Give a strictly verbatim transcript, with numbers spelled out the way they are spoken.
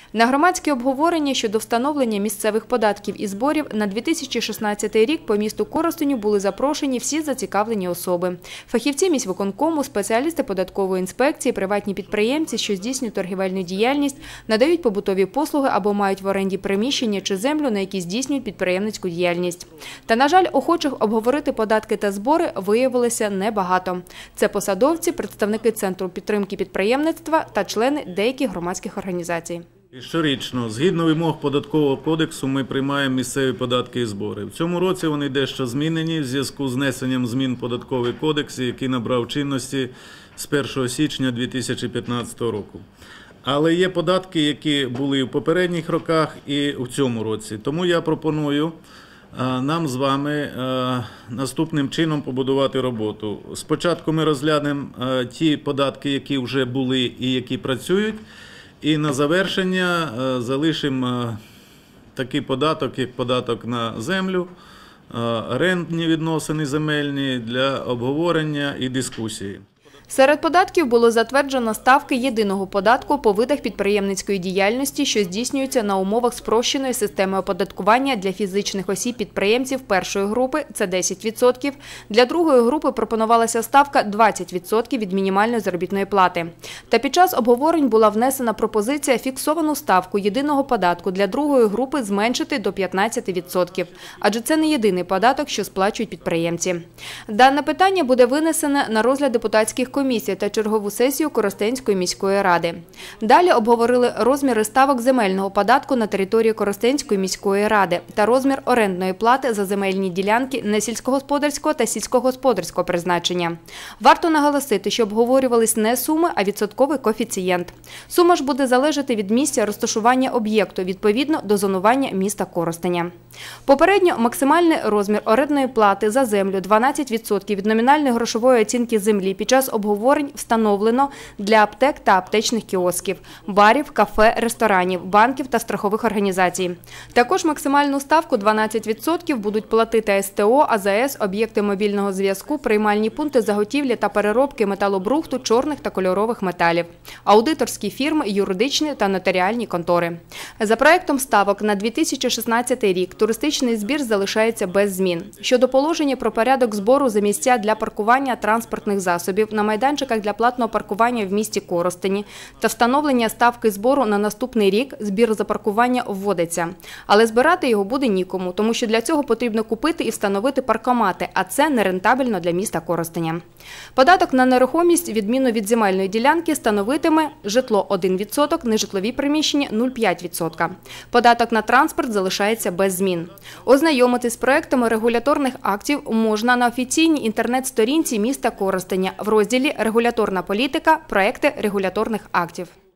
На громадські обговорення щодо встановлення місцевих податків і зборів на дві тисячі шістнадцятий рік по місту Коростеню були запрошені всі зацікавлені особи. Фахівці міськвиконкому, спеціалісти податкової інспекції, приватні підприємці, що здійснюють торгівельну діяльність, надають побутові послуги або мають в оренді приміщення чи землю, на які здійснюють підприємницьку діяльність. Та, на жаль, охочих обговорити податки та збори виявилося небагато. Це посадовці, представники Центру підтримки підприємництва та члени деяких громадських організацій. Щорічно, згідно вимог Податкового кодексу, ми приймаємо місцеві податки і збори. В цьому році вони дещо змінені в зв'язку з внесенням змін в Податковий кодекс, який набрав чинності з першого січня дві тисячі п'ятнадцятого року. Але є податки, які були в попередніх роках і в цьому році. Тому я пропоную нам з вами наступним чином побудувати роботу. Спочатку ми розглянемо ті податки, які вже були і які працюють, і на завершення залишимо такий податок, як податок на землю, орендні відносини земельні для обговорення і дискусії. Серед податків було затверджено ставки єдиного податку по видах підприємницької діяльності, що здійснюються на умовах спрощеної системи оподаткування для фізичних осіб-підприємців першої групи – це десять відсотків. Для другої групи пропонувалася ставка двадцять відсотків від мінімальної заробітної плати. Та під час обговорень була внесена пропозиція фіксовану ставку єдиного податку для другої групи зменшити до п'ятнадцяти відсотків. Адже це не єдиний податок, що сплачують підприємці. Дане питання буде винесене на розгляд депутатських комісій. Комісії та чергову сесію Коростенської міської ради. Далі обговорили розміри ставок земельного податку на території Коростенської міської ради та розмір орендної плати за земельні ділянки несільськогосподарського та сільськогосподарського призначення. Варто наголосити, що обговорювались не суми, а відсотковий коефіцієнт. Сума ж буде залежати від місця розташування об'єкту відповідно до зонування міста Коростеня. Попередньо максимальний розмір орендної плати за землю дванадцять відсотків від номінальної грошової оцінки землі під час обговорень встановлено для аптек та аптечних кіосків, барів, кафе, ресторанів, банків та страхових організацій. Також максимальну ставку дванадцять відсотків будуть платити ес те о, а зе ес, об'єкти мобільного зв'язку, приймальні пункти заготівлі та переробки металобрухту, чорних та кольорових металів, аудиторські фірми, юридичні та нотаріальні контори. За проектом ставок на дві тисячі шістнадцятий рік туристичний збір залишається без змін. Щодо положення про порядок збору за місця для паркування транспортних засобів на майданчиках для платного паркування в місті Коростені та встановлення ставки збору на наступний рік збір за паркування вводиться. Але збирати його буде нікому, тому що для цього потрібно купити і встановити паркомати, а це нерентабельно для міста Коростеня. Податок на нерухомість, відмінно від земельної ділянки, становитиме житло – один відсоток, нежитлові приміщення – нуль цілих п'ять десятих відсотка. Податок на транспорт залишається без змін. Ознайомитись з проектами регуляторних актів можна на офіційній інтернет-сторінці міста Коростеня в розділі «Регуляторна політика. Проекти регуляторних актів».